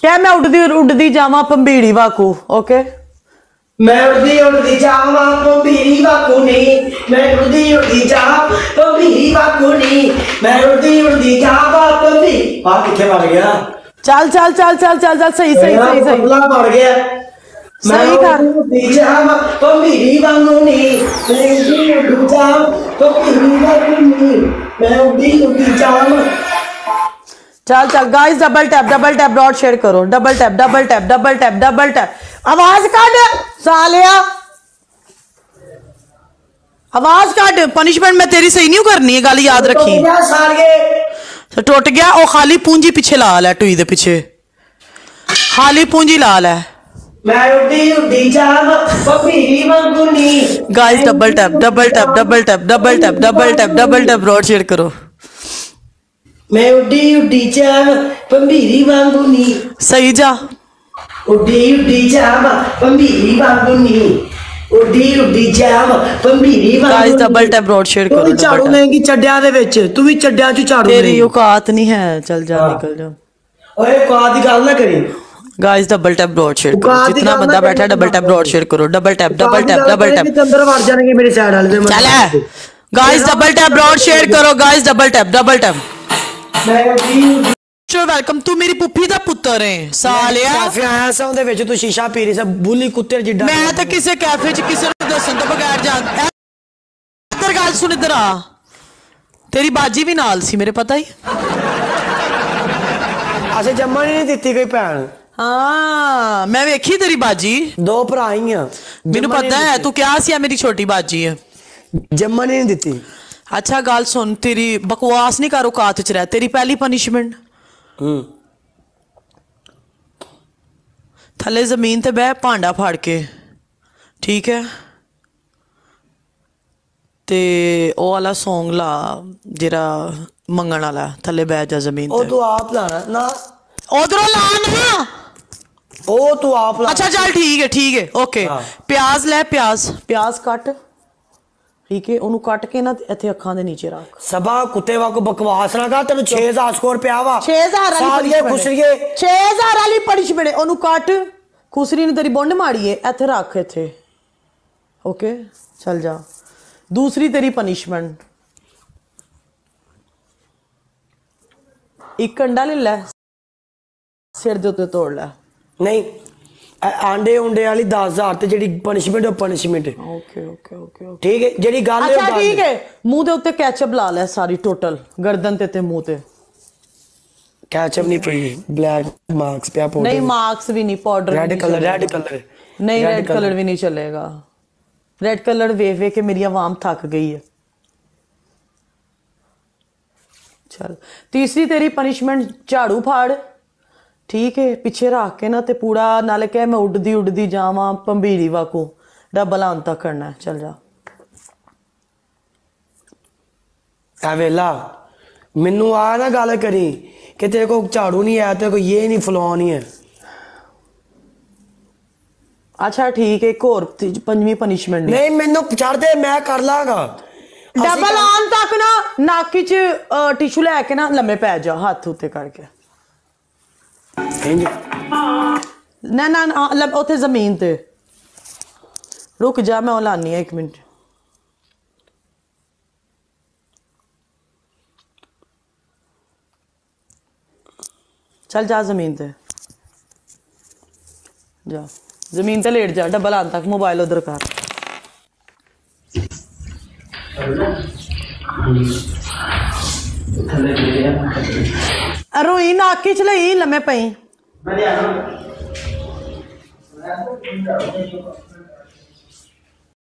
क्या मैं उड़दी उड़दी जावा पंबीड़ी वाकू ओके मैं उड़दी जावा पंबीड़ी वाकू नहीं मैं उड़दी जावा पंबीड़ी वाकू नहीं मैं उड़दी जावा पंबीड़ी आ किथे मर गया चल चल चल चल चल चल सही सही सही सही मर गया सही कर उड़दी जावा पंबीड़ी वाकू नहीं मैं उड़दी जावा पंबीड़ी वाकू नहीं मैं उड़दी जावा चल चल गाइस डबल टैप ब्रॉड शेयर करो डबल टैप आवाज काट सालिया आवाज काट पनिशमेंट मैं तेरी सही नहीं करनी है गल याद रखी तो टुट गया और खाली पूंजी पीछे ला लै टुई दे पीछे खाली पूंजी ला लै गाइस डबल टैप ब्रॉड शेयर करो मैं उड़ी जावा पंबीरी वांगू नी सही जा उड़ी जावा पंबीरी वांगू नी उड़ी जावा पंबीरी वांगू गाइस डबल टैप ब्रॉड शेयर करो झाड़ू लेंगी चड्डियां दे विच तू भी चड्डियां च झाड़ू तेरी औकात नहीं है चल जा निकल जा ओए औकात दी गल ना करी गाइस डबल टैप ब्रॉड शेयर करो जितना बंदा बैठा है डबल टैप ब्रॉड शेयर करो डबल टैप अंदर वड़ जाएंगे मेरी साइड वाले चल गाइस डबल टैप ब्रॉड शेयर करो गाइस डबल टैप वेलकम तू मेरी पुप्पी दा पुत्तर है सालिया कैफे आया सा उहदे विच तू शीशा पी रही सा बुली कुत्ते जिड्डा मैं तो किसी कैफे च किसी नु दसन तो बगैर जान इधर गल सुन इधर आ तेरी बाजी भी नाल सी मेरे पता ही असे जम्मन नहीं दित्ती कोई भैन हाँ मैं वेखी तेरी बाजी दो भरा ही आ मेनू पता है तू क्या सी मेरी छोटी बाजी है जम्मन नहीं दित्ती अच्छा गल सुन तेरी बकवास नहीं कर औकात च रह तेरी पहली पनिशमेंट थले जमीन ते बह भांडा फाड़ के ठीक है ते ओ वाला सॉन्ग ला जेरा मंगण वाला थले बह जा जमीन ते ओ तू आप लाना ना उधरों ला ना ओ तू आप ला अच्छा चल ठीक है ओके प्याज ले प्याज कट ठीक है ओनू कट के ना इथे अखां दे नीचे रख सबा कुत्ते वाको बकवास ना कर तेनु 6000 स्कोर पे आवा 6000 वाली पनिशमेंट ओनू कट खुसरी ने तेरी बुंड माड़ी है इथे रख इथे ओके चल जा दूसरी तेरी पनिशमेंट एक अंडा ले ले सिर दे उत्ते तोड़ ले नहीं आंडे उंडे वाली 10000 ते जेडी punishment punishment okay okay okay ठीक है जेडी गल है अच्छा ठीक है मुंह दे उत्ते केचप ला ले सारी टोटल गर्दन ते मुंह ते केचप नहीं पड़ी ब्लैक मार्क्स पे पाउडर नहीं मार्क्स भी नहीं पाउडर रेड कलर नहीं रेड कलर भी नहीं चलेगा रेड कलर वे के मेरी आवाम थक गई है चल तीसरी तेरी पनिशमेंट झाड़ू फाड़ ठीक है पीछे रख के ना ते पूरा नाले कह मैं उड़दी जावा पंबीड़ी वाकू डबल आन तक करना है चल जा वेला मैनू आ ना गल करी कि तेरे को झाड़ू नहीं है तेरे को ये नहीं फलौ नहीं है अच्छा ठीक है एक और पंजवीं पनिशमेंट नहीं मैनू छड़ दे मैं कर लागा डबल आन तक ना नाकी च टिशू लैके ना लम्मे पै जा हाथ उत्ते करके ना ना उथे जमीन ते रुक जा मैं लानी है 1 मिनट चल जा जमीन ते जा जमीन ते लेट जा डबल आन तक मोबाइल उधर कर रोई नाकी च लई लम्मे पई